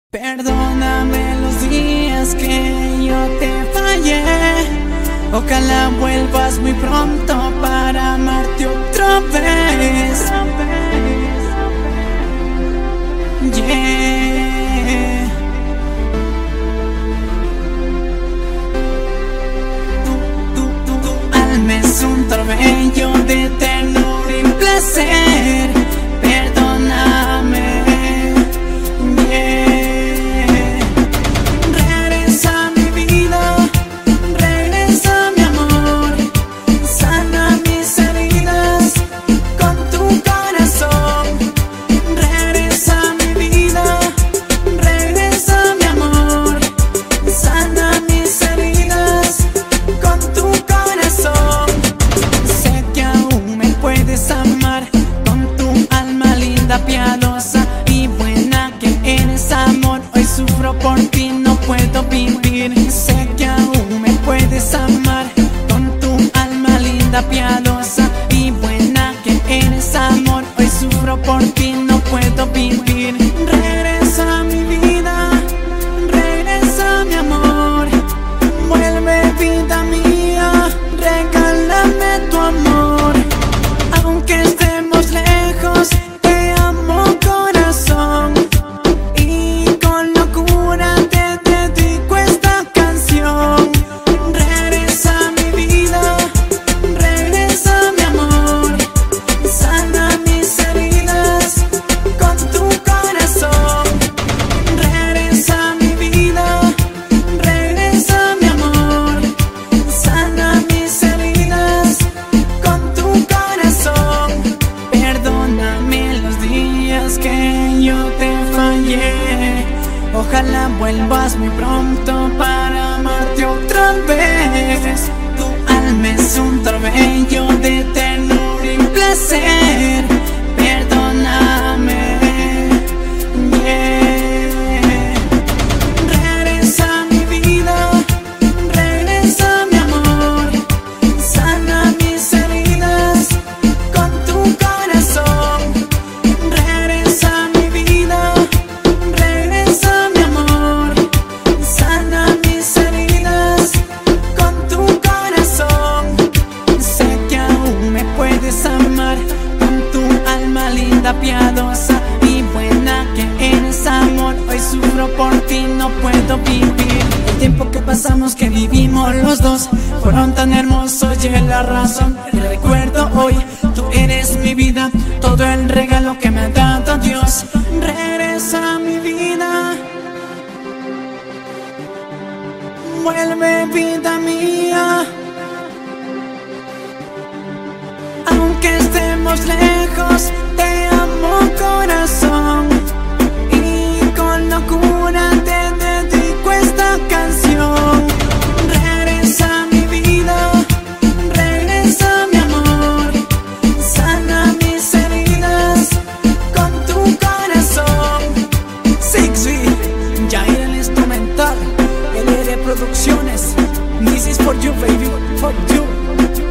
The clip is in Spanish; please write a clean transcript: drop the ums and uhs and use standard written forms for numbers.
Perdóname los días que yo te fallé. Ojalá vuelvas muy pronto para amarte otra vez. Yeah. Tu alma es un torbellino de ternura y placer. Perdóname. Piadosa y buena que eres, amor, hoy sufro por ti, no puedo vivir. Sé que aún me puedes amar con tu alma linda, piadosa y buena que eres, amor, hoy sufro por ti, no puedo vivir. Regresa a mi vida, regresa mi amor, vuelve vida mía, regálame tu amor, aunque estemos lejos. Ojalá vuelvas muy pronto para amarte otra vez. Tu alma es un torbellino de ternura y placer. Perdóname. Yeah. Regresa a mi vida, regresa mi amor, sana mis heridas con tu corazón. Regresa a mi vida, regresa mi amor, sana mis heridas con tu corazón. Sé que aún me puedes amar con tu alma linda, piadosa y buena que eres, amor, hoy sufro por ti, no puedo vivir. El tiempo que pasamos, que vivimos los dos, fueron tan hermosos y es la razón. Te recuerdo hoy, tú eres mi vida, todo el regalo que me ha dado Dios. Regresa a mi vida, vuelve vida mía, aunque estemos lejos, te amo corazón, y con locura te dedico esta canción. Regresa a mi vida, regresa mi amor, sana mis heridas con tu corazón. Sixy, Jair el instrumental, LR Producciones. This is for you, baby, for you.